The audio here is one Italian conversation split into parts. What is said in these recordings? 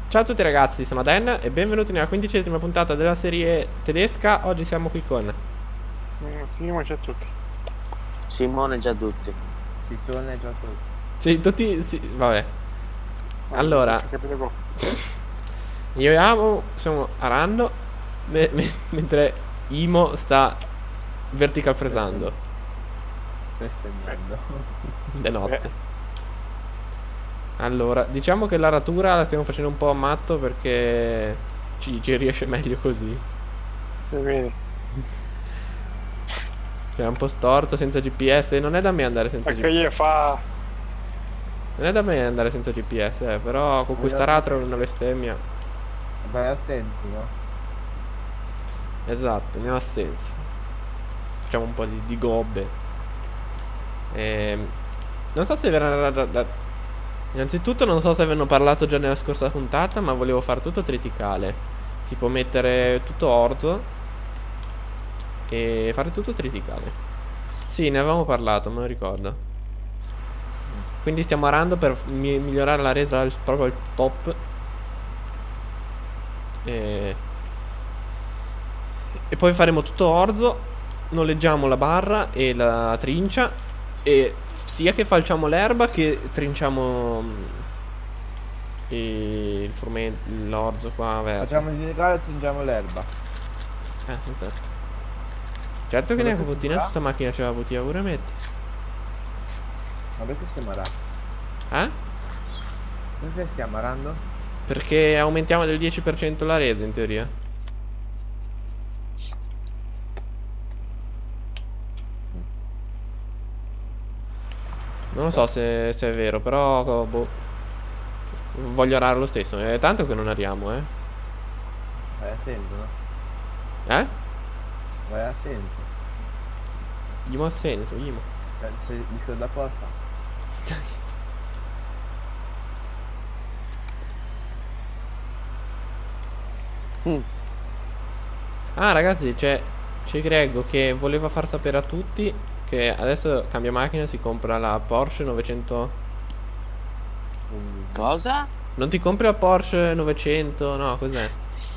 Ciao a tutti ragazzi, sono Dan e benvenuti nella 15ª puntata della serie tedesca. Oggi siamo qui con Finimo già tutti. Simone già tutti. Pizzone già tutto. Sì, tutti, sì, vabbè. Allora, io e Amo stiamo arando mentre Imo sta vertical fresando Bestemmiando. de notte. Allora, diciamo che l'aratura la stiamo facendo un po' a matto perché ci riesce meglio così. Vedi. Cioè, è un po' storto, senza GPS. Non è da me andare senza Perché GPS. io fa... Non è da me andare senza GPS, però con questa ratra è una bestemmia. Vai attenti, no? Esatto, andiamo a senso. Facciamo un po' di gobbe. Non so se verrà. Innanzitutto non so se avevano parlato già nella scorsa puntata, ma volevo fare tutto triticale. Tipo mettere tutto orzo e fare tutto triticale. Sì, ne avevamo parlato, me lo ricordo. Quindi stiamo arando per migliorare la resa proprio al top. E poi faremo tutto orzo. Noleggiamo la barra e la trincia. E sia che falciamo l'erba che trinciamo il frumento, l'orzo qua verde. Facciamo il legale e tingiamo l'erba. Esatto. Certo che neanche Putina su sta macchina c'era Putina pure metti. Ma perché stiamo arando? Perché stiamo arando? Perché aumentiamo del 10% la resa in teoria. Non lo so se è vero, però boh, voglio arare lo stesso. È tanto che non ariamo, Vai a senso, no? Vai a senso. Imo ha senso, Imo. Se discordo apposta. Ah ragazzi, c'è Grego che voleva far sapere a tutti che adesso cambia macchina, si compra la Porsche 900. Cosa? Non ti compri la Porsche 900? No, cos'è?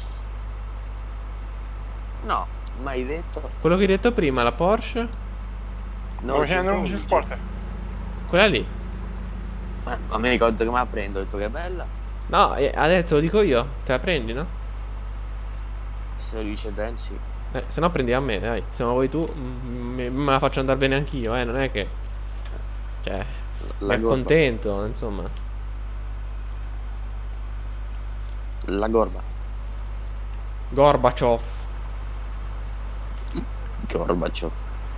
No, mai detto. Quello che hai detto prima, la Porsche? Stavo facendo un sport. Quella lì. Ma non mi ricordo che me la prendo, ho detto che è bella. No, adesso lo dico io, te la prendi, no? Se lo dice Dan, sì. Se no prendi a me, dai. Se no vuoi tu, me la faccio andare bene anch'io, non è che... Cioè, mi accontento, insomma. La Gorba. Gorbaciov. Gorbaciov.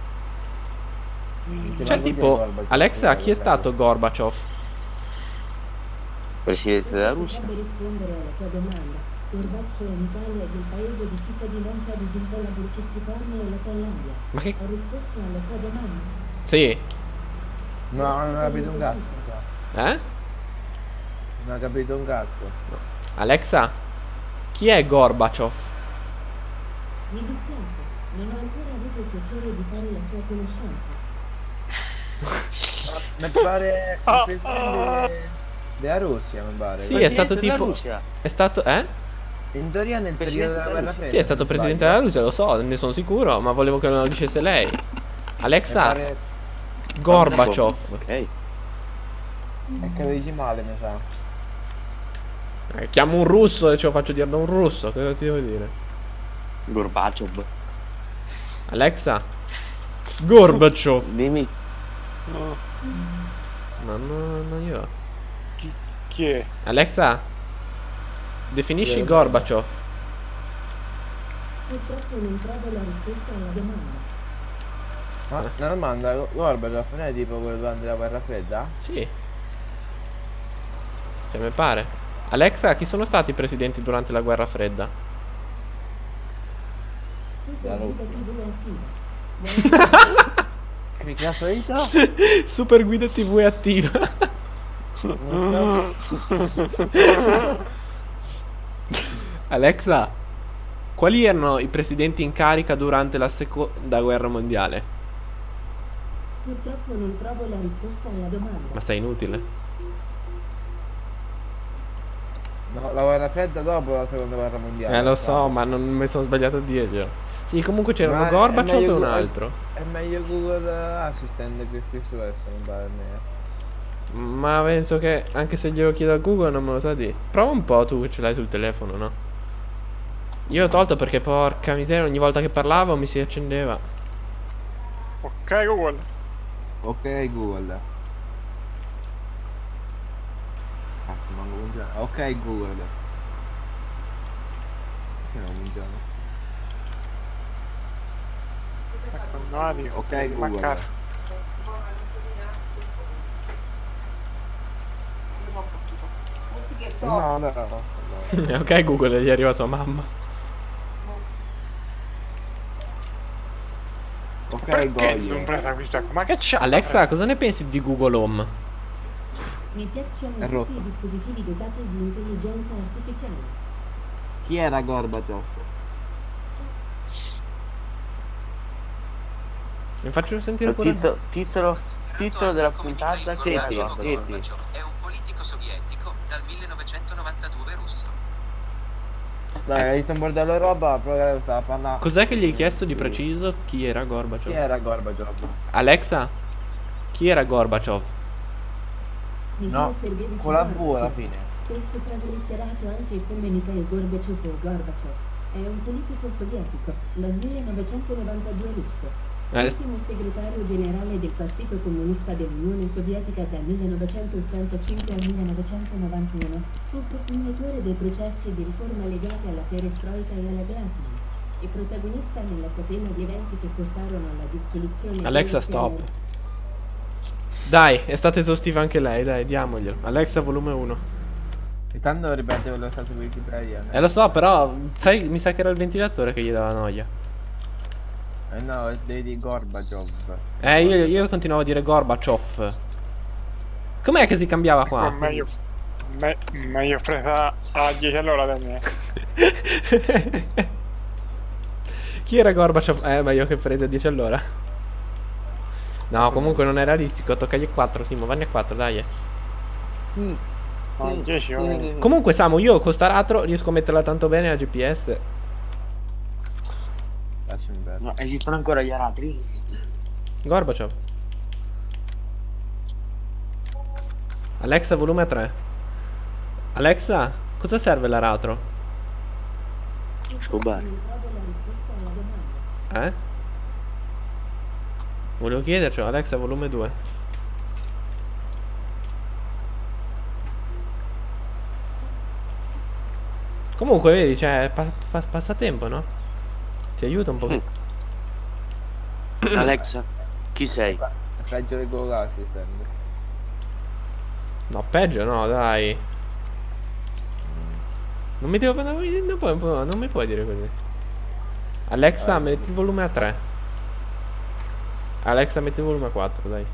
Cioè tipo, Alexa, chi è stato Gorbaciov? Presidente della Russia. Per rispondere alla tua domanda, Gorbaciov in Italia è il paese di cittadinanza di Gimpella Burkittiparne e la Thailandia. Ma che... Ho risposto alla tua domanda? Sì. No, non ho capito un cazzo. Non ho capito un cazzo. Alexa, chi è Gorbaciov? Mi dispiace, non ho ancora avuto il piacere di fare la sua conoscenza. Mi pare il presidente della Russia, mi pare. Sì, è stato tipo... Russia. È stato... In teoria nel periodo della guerra fredda. Sì, è stato presidente della Russia, lo so, ne sono sicuro, ma volevo che lo dicesse lei. Alexa, Gorbaciov. Ok. È che lo dici male, mi sa. Chiamo un russo e ce lo faccio dire da un russo, cosa ti devo dire? Gorbaciov. Alexa, Gorbaciov. Dimmi. No. Ma non io. Chi è? Alexa, definisci Gorbaciov. Purtroppo non trovo la risposta alla domanda. Ma la domanda, Gorbaciov non è tipo quello durante la guerra fredda? Sì. Cioè, mi pare. Alexa, chi sono stati i presidenti durante la guerra fredda? Super guida TV è attiva. Che cazzo hai detto? Super guida TV è attiva. Alexa, quali erano i presidenti in carica durante la seconda guerra mondiale? Purtroppo non trovo la risposta alla domanda. Ma sei inutile. No, la guerra fredda dopo la seconda guerra mondiale. Lo so, ma non mi sono sbagliato a dirglielo. Sì, comunque c'erano Ma è Gorbaciov e meglio un Google- altro. È meglio Google Assistant che questo adesso, non pare a me. Ma penso che anche se glielo chiedo a Google non me lo sa dire. Prova un po' tu che ce l'hai sul telefono, no? Io l'ho tolto perché porca miseria, ogni volta che parlavo mi si accendeva. Ok, Google. Ok Google. Cazzo, manco funziona. Ok Google. Perché non funziona? Ecco, no, dico, Ok, ma Google. cazzo. No, no, no. Ok, Google, gli arriva sua mamma. Ok Perché non Goglio. presa questo? Ma che c'è? Alexa, cosa ne pensi di Google Home? Mi piacciono È rotto. tutti i dispositivi dotati di intelligenza artificiale. Chi era Gorbaciov? Mi faccio sentire pure. Titolo della puntata che Zitti, è zitti. Gorbaciov è un politico sovietico dal 1992 russo. Dai, hai detto un bordello roba, però che stava parlando. Cos'è che gli hai chiesto di preciso? Chi era Gorbaciov? Chi era Gorbaciov? Alexa, chi era Gorbaciov? Mikhail No, Sergeyevich con la V alla Gorbachev, fine. spesso traslitterato anche come Mikhail Gorbachev o Gorbachev, è un politico sovietico dal 1992 russo. Ultimo segretario generale del Partito Comunista dell'Unione Sovietica dal 1985 al 1991, fu propugnatore dei processi di riforma legati alla perestroika e alla glasnost e protagonista nella catena di eventi che portarono alla dissoluzione Alexa, stop. Dai, è stata esaustiva anche lei, dai, diamoglielo. Alexa, volume 1. E tanto ripete quello che sta su Wikipedia. Lo so, però, sai, mi sa che era il ventilatore che gli dava noia. No, devi di Gorbaciov. Io continuavo a dire Gorbaciov. Com'è che si cambiava qua? Meglio presa a 10 all'ora da me. Chi era Gorbaciov? Ma io che presa 10 all'ora. No, comunque non è realistico. Toccagli 4, Simo, vanni a 4, dai. No, 10 ore. Comunque, Samu, io con sta Ratro riesco a metterla tanto bene a GPS. Lasciami perdere. No, esistono ancora gli aratri? Gorbaciov. Alexa, volume 3. Alexa, cosa serve l'aratro? Scobare. Non trovo la risposta alla domanda. Volevo chiedercelo, Alexa, volume 2. Comunque, vedi, cioè, passatempo, no? Ti aiuta un po'. Alexa, chi sei? È peggio del Google Assistant. No, peggio no, dai. Non mi devo... Non mi puoi dire così. Alexa, metti il volume a 3. Alexa, metti il volume a 4, dai.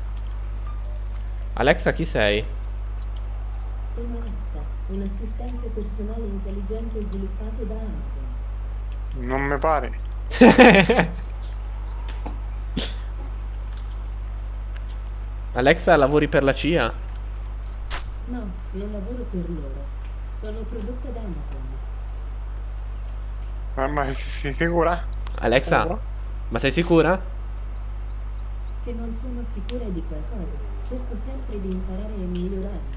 Alexa, chi sei? Sono Alexa, un assistente personale intelligente sviluppato da Amazon. Non mi pare. Alexa, lavori per la CIA? No, non lavoro per loro. Sono prodotta da Amazon. Ma sei sicura? Alexa, ma sei sicura? Se non sono sicura di qualcosa, cerco sempre di imparare e migliorarmi.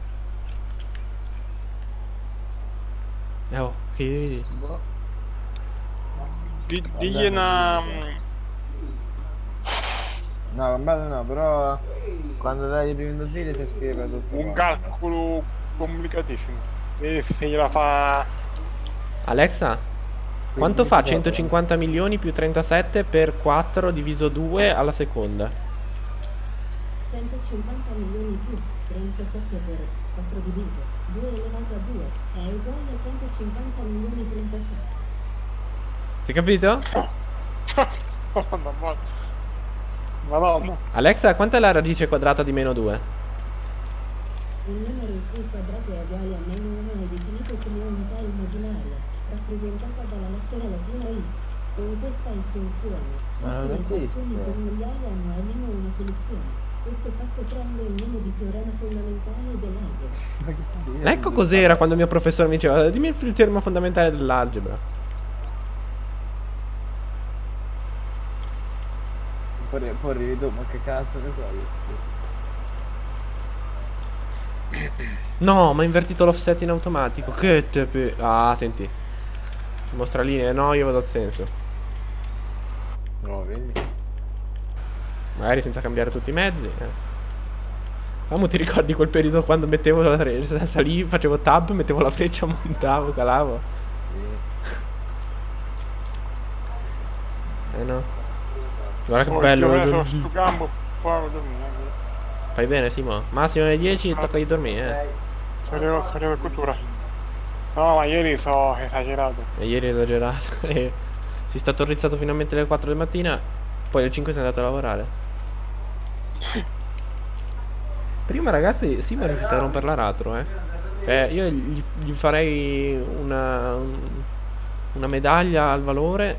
Oh, che... Digli una... No, combatto no, però quando dai i primi indosini si spiega tutto. un calcolo complicatissimo. E se gliela fa... Alexa, quanto fa 150 milioni più 37 per 4 diviso 2 alla seconda? 150 milioni più 37 per 4 diviso 2 elevato a 2 è uguale a 150 milioni 37. Si è capito? Madonna. Alexa, quanta è la radice quadrata di meno 2? Il numero il cui quadrato è uguale a meno 1 è definito come unità immaginaria, rappresentata dalla lettera latina I. Con questa estensione, Ma non tutte le esiste. equazioni polinomiali hanno almeno una soluzione. Questo fatto prende il nome di teorema fondamentale dell'algebra. Ma che stai dicendo? Ecco cos'era quando il mio professore mi diceva dimmi il teorema fondamentale dell'algebra. Poi rivedo, ma che cazzo ne so io. No, ma ha invertito l'offset in automatico. Che te. Ah, senti. Mostra linee, no, io vado al senso. No, vedi? Magari senza cambiare tutti i mezzi. Ti ricordi quel periodo quando mettevo la freccia? Salivo, facevo tab, mettevo la freccia, montavo, calavo. Sì. No. Guarda che bello. Io sto campo, poi vado a dormire. Fai bene, Simo. Massimo alle 10 tocca di dormire, Saremo cultura. No, ma ieri so esagerato. E ieri è esagerato. E si sta torrizzato finalmente alle 4 del mattina. Poi alle 5 si è andato a lavorare. Prima, ragazzi, Simo è riuscito a rompere l'aratro, io gli farei una medaglia al valore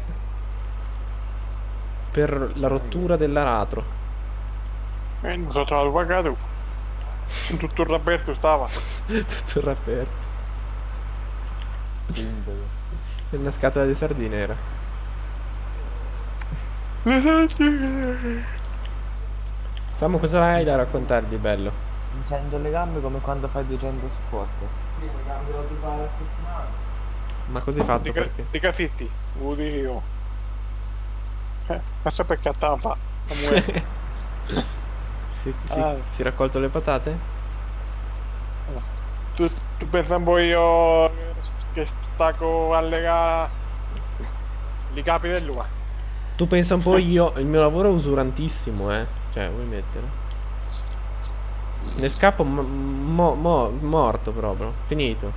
per la rottura dell'aratro. Non so, trovato pagato. Tutto il rapporto stava. Tutto il rapporto. E una scatola di sardine era. Samu, cosa hai da raccontare di bello? Mi sento le gambe come quando fai 200 squat. Ma cos'hai fatto? Perché? Di casitti, lo dico io. Non so perché stava fa. Si raccolto le patate? Tu pensa un po' io che stacco a legare i capi dell'ua. Tu pensa un po' io, il mio lavoro è usurantissimo, Cioè, vuoi mettere? Ne scappo morto proprio, finito.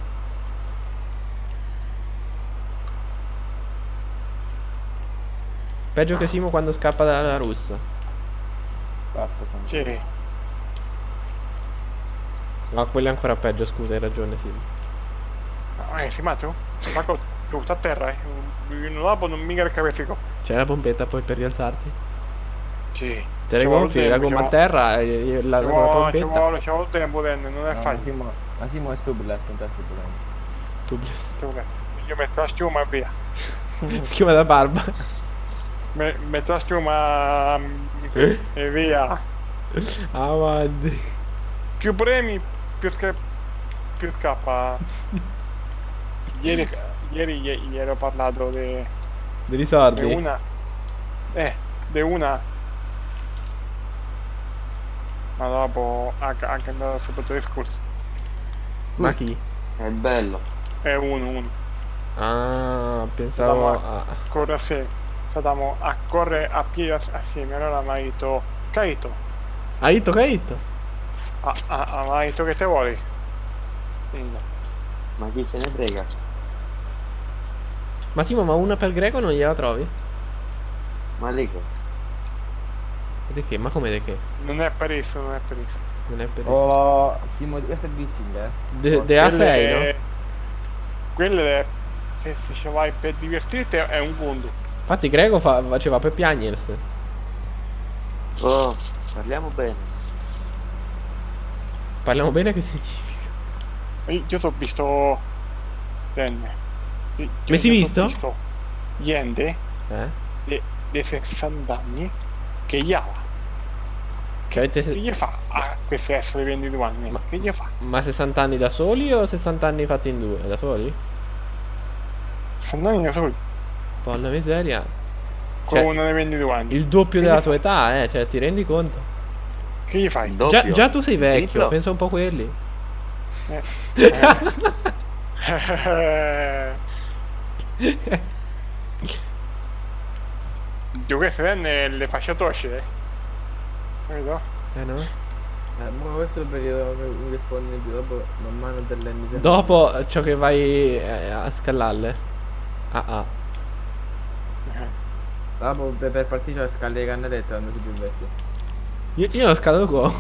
Peggio che Simo quando scappa dalla russa. Sì. No, quello è ancora peggio, scusa, hai ragione, Simo. Sì, ma tu? Ma tu sta a terra, non dopo non mica il capello. C'è la pompetta poi per rialzarti? Sì. Te le gonfi, la gomma a terra e la pompetta. C'è molto tempo, non è facile. Ma Simo è tubeless, intanto Tubeless. Io metto la schiuma e via. Schiuma da barba. Metto la schiuma e via. Avanti. Più premi, più scappa. Ieri ho parlato Dei risordi? di una. Ma dopo ha cambiato il tutto il discorso. Ma chi? È bello. È uno. Ah, pensavo Corre assieme. Stavamo a correre a piedi assieme. Allora mi ha detto Caito. Caito? Mi ha detto che te vuoi. Ma chi se ne frega? Ma Simo, ma una per greco non gliela trovi? Ma dico. Di che? Ma come di che? Non è per isso. Non è per isso. Oh, Simo, questo è dissing, De A6, no? Quelle se ci vai per divertirti è un conto. Infatti greco faceva per piagnere. Oh, parliamo bene. Parliamo bene, che significa? Io t'ho visto Mi si visto? Gente dei 60 anni che gli ha. Che gli fa a queste essere 22 anni? Ma, che gli fa? Ma 60 anni da soli o 60 anni fatti in due? Da soli? 60 anni da soli. Porca miseria. Con Cioè, uno dei 22 anni. il doppio della tua età, cioè ti rendi conto? Che gli fai? Già tu sei vecchio, Triplo. pensa un po' a quelli. Di queste venne le faccio tosce, vedo? No? Ma questo è il periodo che rispondi più dopo, man mano dell'anni. Dopo ciò che vai a scallalle. Dopo per partire a scale di cannellette quando sei più vecchio. Io lo scalo qua.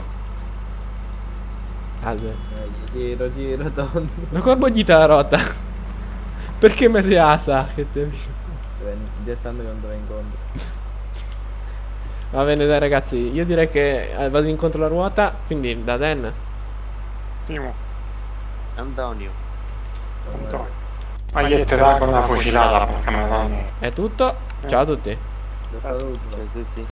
Allora. Giro tondo. Ma come boglita la rota? Perché me si asa? Che te... Gettando quando vai incontro. Va bene dai ragazzi, io direi che vado incontro alla ruota, quindi da Dan. Simo. Antonio. Ma io te la con la fucilata, porca madonna. È tutto, ciao a tutti. Saluto. Ciao a tutti.